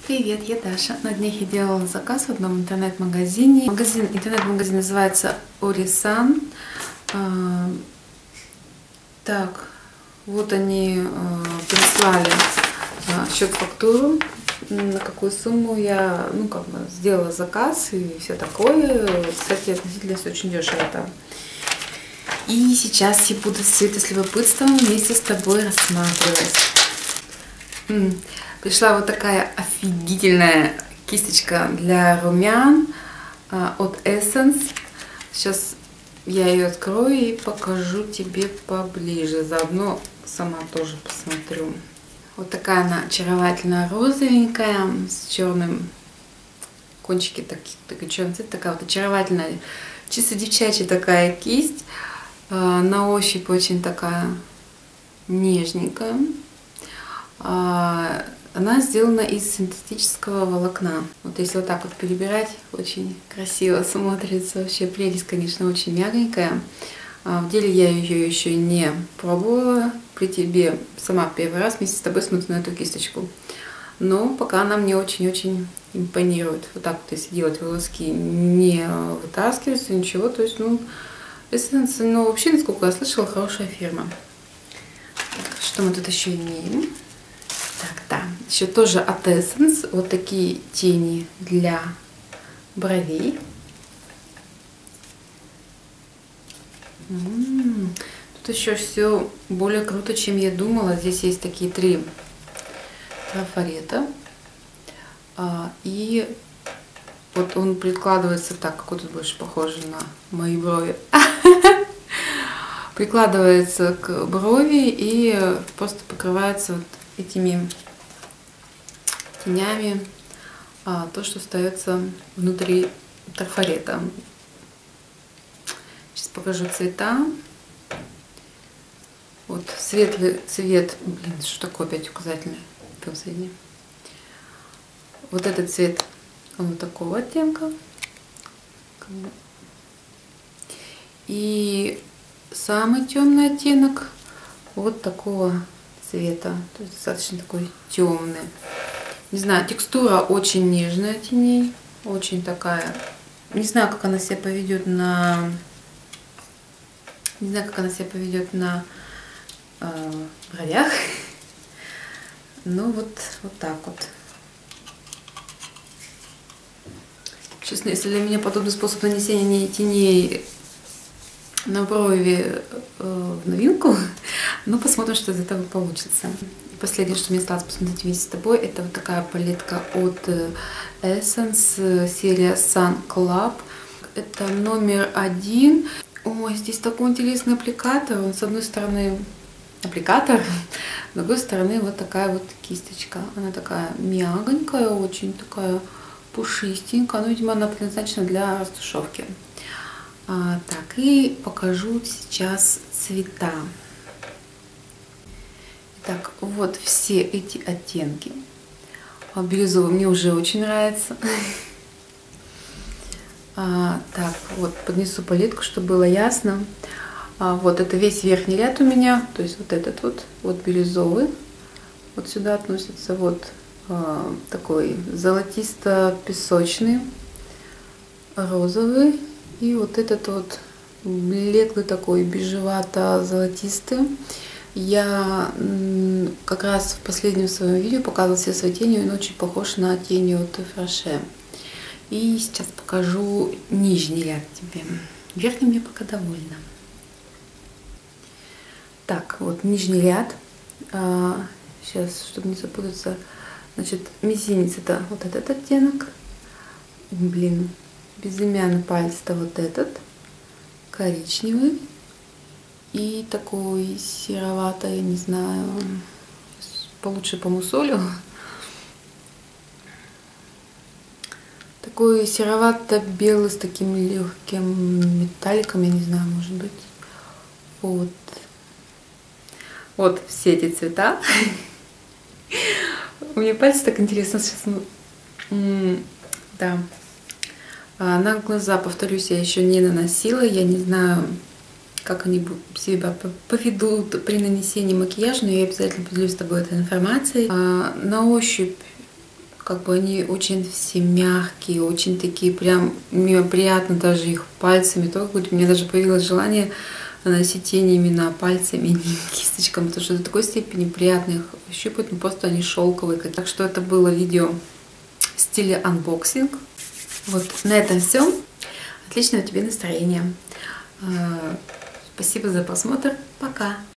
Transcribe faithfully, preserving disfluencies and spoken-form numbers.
Привет, я Даша. На днях я делала заказ в одном интернет-магазине. Магазин, интернет-магазин называется Orisan. А, так, вот они а, прислали а, счет-фактуру, на какую сумму я, ну, как бы сделала заказ и все такое. Кстати, относительно все очень дешево там. И сейчас я буду все это с любопытством вместе с тобой рассматривать. М-м. Пришла вот такая офигительная кисточка для румян а, от Essence. Сейчас я ее открою и покажу тебе поближе. Заодно сама тоже посмотрю. Вот такая она очаровательная, розовенькая, с черным кончики, такие, такой черный цвет, такая вот очаровательная, чисто девчачья такая кисть. А, на ощупь очень такая нежненькая. А, Она сделана из синтетического волокна. Вот если вот так вот перебирать, очень красиво смотрится. Вообще прелесть, конечно, очень мягенькая. В деле я ее еще не пробовала. При тебе сама первый раз вместе с тобой смотрю на эту кисточку. Но пока она мне очень-очень импонирует. Вот так вот, если делать волоски, не вытаскиваются, ничего. То есть, ну, Essence, ну, вообще, насколько я слышала, хорошая фирма. Что мы тут еще имеем? Так, да, еще тоже от Essence вот такие тени для бровей. М-м-м. Тут еще все более круто, чем я думала. Здесь есть такие три трафарета. А, и вот он прикладывается так, как вот тут больше похоже на мои брови. Прикладывается к брови и просто покрывается вот этими тенями а, то, что остается внутри трафарета. Сейчас покажу цвета. Вот светлый цвет, блин, что такое опять указательный последний. Вот этот цвет, он такого оттенка. И самый темный оттенок вот такого цвета, то есть достаточно такой темный. Не знаю, текстура очень нежная теней, очень такая. Не знаю, как она себя поведет на, не знаю, как она себя поведет на э, бровях. Ну вот, вот так вот. Честно, если для меня подобный способ нанесения теней на брови э, в новинку, ну посмотрим, что из этого получится. И последнее, что мне осталось посмотреть вместе с тобой, это вот такая палетка от Essence, серия Sun Club. Это номер один. Ой, здесь такой интересный аппликатор. Он с одной стороны аппликатор, с другой стороны вот такая вот кисточка. Она такая мягонькая, очень такая пушистенькая. Ну, видимо, она предназначена для растушевки. А, так, и покажу сейчас цвета. Так, вот все эти оттенки. Бирюзовый мне уже очень нравится. А, так, вот поднесу палетку, чтобы было ясно. А, вот это весь верхний ряд у меня, то есть вот этот вот, вот бирюзовый. Вот сюда относится вот а, такой золотисто-песочный, розовый. И вот этот вот блеклый такой, бежевато-золотистый. Я как раз в последнем своем видео показывала все свои тени, он очень похож на тени от Фраше. И сейчас покажу нижний ряд тебе. Верхним я пока довольна. Так, вот нижний ряд. Сейчас, чтобы не запутаться. Значит, мизинец это вот этот оттенок. Блин. Безымянный палец это вот этот, коричневый и такой сероватый, я не знаю, получше помусолю. Такой серовато-белый с таким легким металликом, я не знаю, может быть. Вот. Вот все эти цвета. У меня пальцы так интересно сейчас. Да. На глаза, повторюсь, я еще не наносила. Я не знаю, как они себя поведут при нанесении макияжа, но я обязательно поделюсь с тобой этой информацией. На ощупь как бы они очень все мягкие, очень такие прям, мне приятно даже их пальцами трогать. У меня даже появилось желание наносить тени именно пальцами, не кисточками, потому что до такой степени приятно их щупать, ну просто они шелковые. Так что это было видео в стиле анбоксинг. Вот на этом все. Отличного тебе настроения. Спасибо за просмотр. Пока.